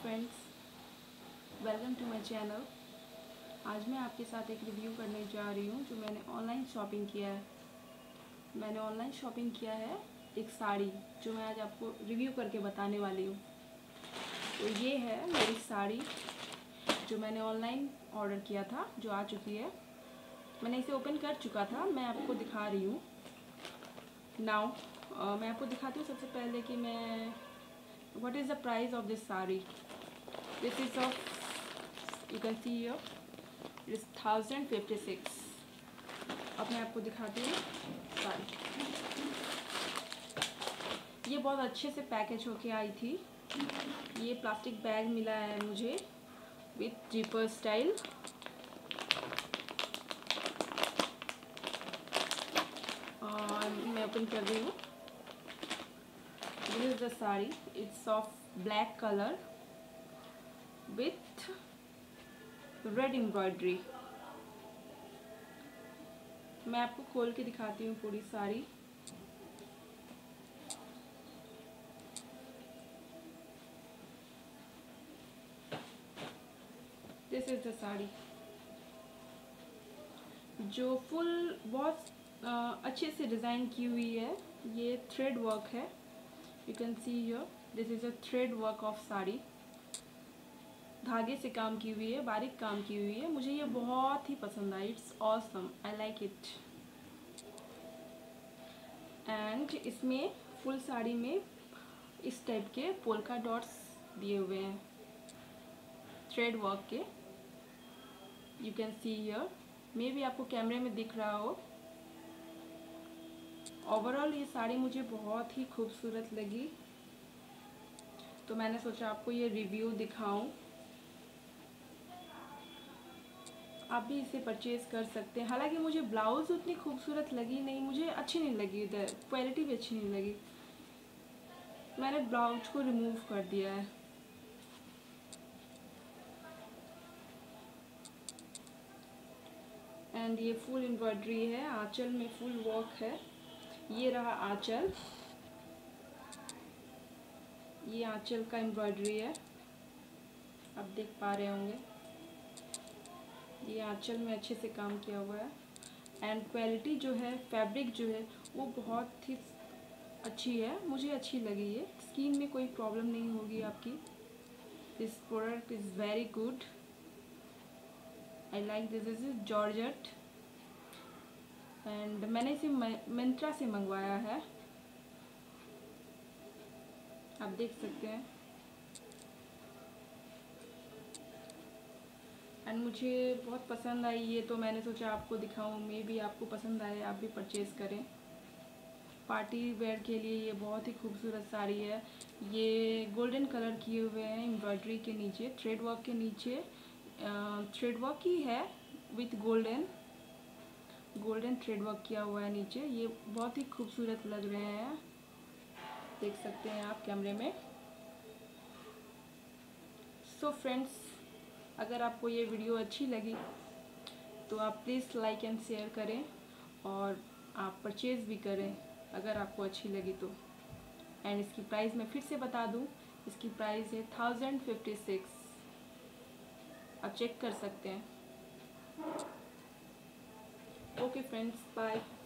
Friends, welcome to my channel. आज मैं आपके साथ एक रिव्यू करने जा रही हूँ जो मैंने ऑनलाइन शॉपिंग किया है। मैंने ऑनलाइन शॉपिंग किया है एक साड़ी जो मैं आज आपको रिव्यू करके बताने वाली हूँ। तो ये है मेरी साड़ी जो मैंने ऑनलाइन ऑर्डर किया था, जो आ चुकी है। मैंने इसे ओपन कर चुका था, मैं आपको दिखा रही हूँ नाउ। मैं आपको दिखाती हूँ सबसे पहले कि मैं what is the price of this sari. This is of, you can see here, it is 1056। अब मैं आपको दिखाती हूँ साड़ी। ये बहुत अच्छे से पैकेज होके आई थी। ये प्लास्टिक बैग मिला है मुझे विथ जिपर स्टाइल। और मैं ओपन कर रही हूँ। This is the sari, it's of black colour with red embroidery. मैं आपको खोल के दिखाती हूँ पूरी sari. This is the sari जो फुल बहुत अच्छे से डिज़ाइन की हुई है। ये थ्रेड वर्क है, you can see here, this is a thread work of sari. धागे से काम की हुई है, बारीक काम की हुई है। मुझे ये बहुत ही पसंद आई। It's awesome, I like it. And इसमें फुल साड़ी में इस टाइप के पोल्का डॉट्स दिए हुए हैं थ्रेड वर्क के, यू कैन सी हियर। मे भी आपको कैमरे में दिख रहा हो। ओवरऑल ये साड़ी मुझे बहुत ही खूबसूरत लगी, तो मैंने सोचा आपको ये रिव्यू दिखाऊं। आप भी इसे परचेज़ कर सकते हैं। हालांकि मुझे ब्लाउज़ उतनी खूबसूरत लगी नहीं, मुझे अच्छी नहीं लगी, इधर क्वालिटी भी अच्छी नहीं लगी। मैंने ब्लाउज को रिमूव कर दिया है। एंड ये फुल एम्ब्रॉयडरी है, आंचल में फुल वर्क है। ये रहा आंचल, ये आंचल का एम्ब्रॉयडरी है, आप देख पा रहे होंगे। ये आंचल में अच्छे से काम किया हुआ है। एंड क्वालिटी जो है, फैब्रिक जो है वो बहुत ही अच्छी है, मुझे अच्छी लगी। ये स्किन में कोई प्रॉब्लम नहीं होगी आपकी। This product is very good, I like this. Is georgette and मैंने इसे मिंत्रा से मंगवाया है, आप देख सकते हैं। एंड मुझे बहुत पसंद आई ये, तो मैंने सोचा आपको दिखाऊं। मे भी आपको पसंद आए, आप भी परचेज़ करें। पार्टी वेयर के लिए ये बहुत ही खूबसूरत साड़ी है। ये गोल्डन कलर किए हुए हैं एम्ब्रॉयडरी के नीचे, थ्रेड वर्क के नीचे थ्रेड वर्क ही है विथ गोल्डन थ्रेड वर्क किया हुआ है नीचे। ये बहुत ही खूबसूरत लग रहे हैं, देख सकते हैं आप कैमरे में। सो फ्रेंड्स, अगर आपको ये वीडियो अच्छी लगी तो आप प्लीज़ लाइक एंड शेयर करें और आप परचेज़ भी करें अगर आपको अच्छी लगी तो। एंड इसकी प्राइस मैं फिर से बता दूं, इसकी प्राइस है 1056। आप चेक कर सकते हैं। Okay friends, bye.